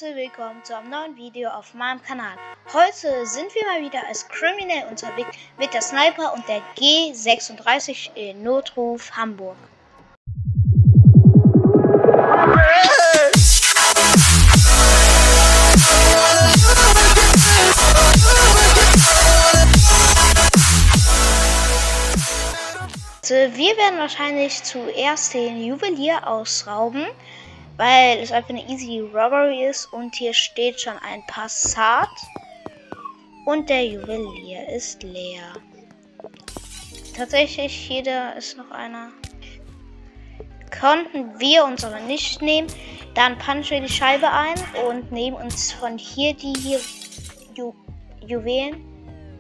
herzlich willkommen zu einem neuen Video auf meinem Kanal. Heute sind wir mal wieder als Criminal unterwegs mit der Sniper und der G36 in Notruf Hamburg. Wir werden wahrscheinlich zuerst den Juwelier ausrauben, weil es einfach eine easy Robbery ist und hier steht schon ein Passat und der Juwelier ist leer. Tatsächlich, hier ist noch einer. Konnten wir uns aber nicht nehmen. Dann punchen wir die Scheibe ein und nehmen uns von hier die Juwelen.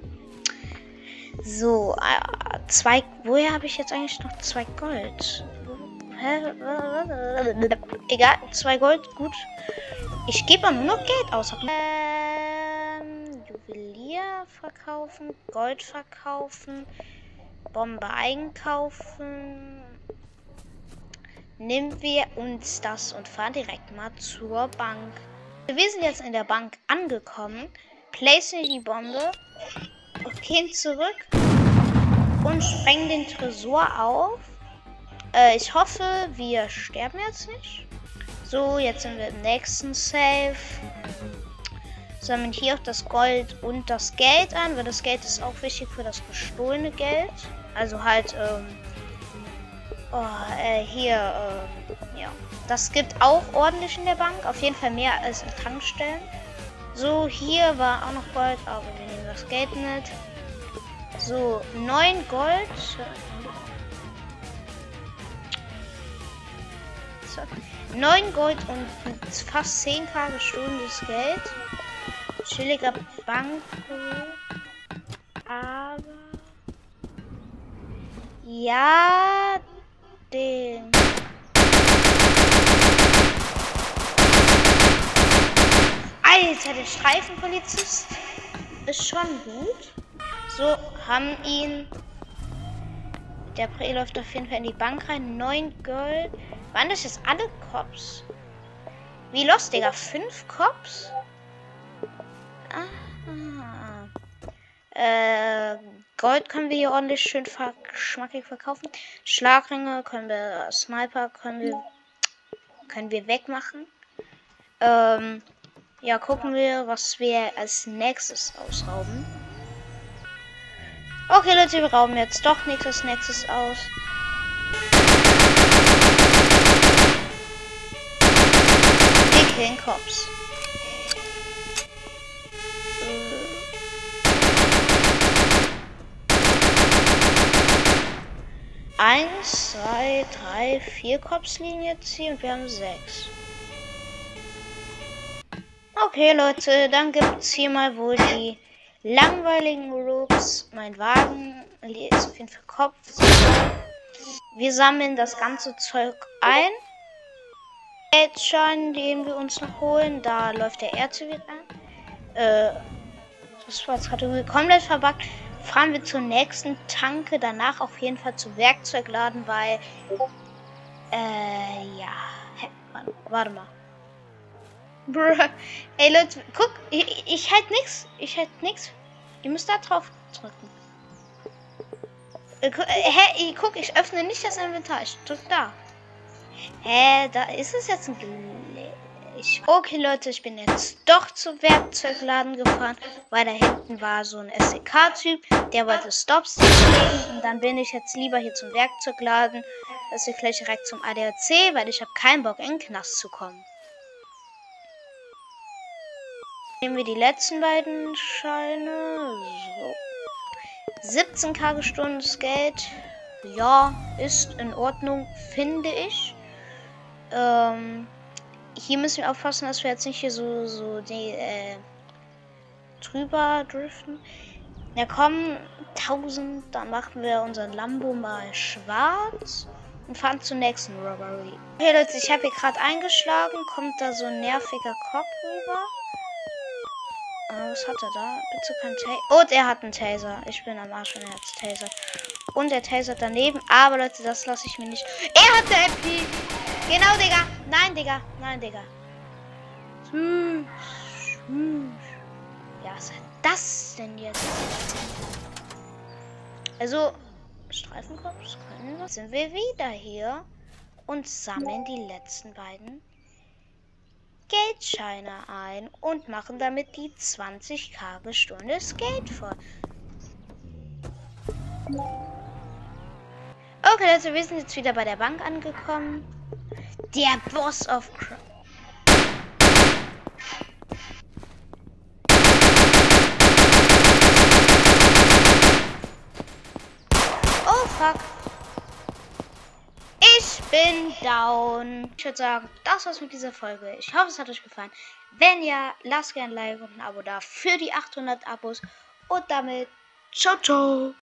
So, woher habe ich jetzt eigentlich noch 2 Gold? Hä? Egal, 2 Gold, gut. Ich gebe auch nur noch Geld aus. Juwelier verkaufen, Gold verkaufen, Bombe einkaufen. Nehmen wir uns das und fahren direkt mal zur Bank. Wir sind jetzt in der Bank angekommen, placen die Bombe, gehen zurück und sprengen den Tresor auf. Ich hoffe, wir sterben jetzt nicht. So, jetzt sind wir im nächsten Safe. Sammeln hier auch das Gold und das Geld an, weil das Geld ist auch wichtig für das gestohlene Geld. Also halt, ja. Das gibt auch ordentlich in der Bank. Auf jeden Fall mehr als in Tankstellen. So, hier war auch noch Gold, aber wir nehmen das Geld mit. So, 9 Gold. 9 Gold und fast 10k gestohlenes Geld. Chilliger Banko. Aber ja, den Alter, der Streifenpolizist ist schon gut. So, haben ihn. Der Prä läuft auf jeden Fall in die Bank rein. 9 Gold. Waren das jetzt alle Cops? Wie los, Digga? 5 Cops? Gold können wir hier ordentlich schön schmackig verkaufen. Schlagringe können wir, Sniper können wir wegmachen. Ja, gucken wir, was wir als nächstes ausrauben. Okay, Leute, wir rauben jetzt doch nichts als nächstes aus. Wir killen Cops. 1, 2, 3, 4 Cops liegen jetzt hier und wir haben 6. Okay, Leute, dann gibt es hier mal wohl die langweiligen Rooks. Mein Wagen ist auf jeden Fall Kopf. Wir sammeln das ganze Zeug ein. Geldschein, den wir uns noch holen. Da läuft der RC an. Das war jetzt Kategorie komplett verbuggt. Fahren wir zur nächsten Tanke. Danach auf jeden Fall zum Werkzeugladen, weil ja. Warte mal. Bruh. Ey Leute, guck, ich halt nix. Ihr müsst da drauf drücken. Guck, ich öffne nicht das Inventar. Ich drück da. Da ist es jetzt ein Glitch. Okay, Leute, ich bin jetzt doch zum Werkzeugladen gefahren, weil da hinten war so ein SEK-Typ, der wollte Stops legen. Und dann bin ich jetzt lieber hier zum Werkzeugladen. Das ist gleich direkt zum ADAC, weil ich habe keinen Bock, in den Knast zu kommen. Nehmen wir die letzten beiden Scheine. So. 17k gestohlenes Geld. Ja, ist in Ordnung, finde ich. Hier müssen wir aufpassen, dass wir jetzt nicht hier so die drüber driften. Ja, kommen 1000, dann machen wir unseren Lambo mal schwarz und fahren zur nächsten Robbery. Okay, Leute, ich habe hier gerade eingeschlagen. Kommt da so ein nerviger Cop rüber? Was hat er da? Bitte kein Taser. Und er hat einen Taser. Ich bin am Arsch, wenn er hat Taser. Und der Taser daneben. Aber Leute, das lasse ich mir nicht. Er hat eine MP. Genau, Digga. Nein, Digga. Nein, Digga. Süß. Ja, was ist das denn jetzt? Also, Streifenkorps können wir. Sind wir wieder hier und sammeln die letzten beiden Geldscheine ein und machen damit die 20.000 gestohlenes Geld voll. Okay, Leute, wir sind jetzt wieder bei der Bank angekommen. Der Boss of Crime. Oh, fuck. Ich bin down. Ich würde sagen, das war's mit dieser Folge. Ich hoffe, es hat euch gefallen. Wenn ja, lasst gerne ein Like und ein Abo da für die 800 Abos. Und damit, ciao, ciao.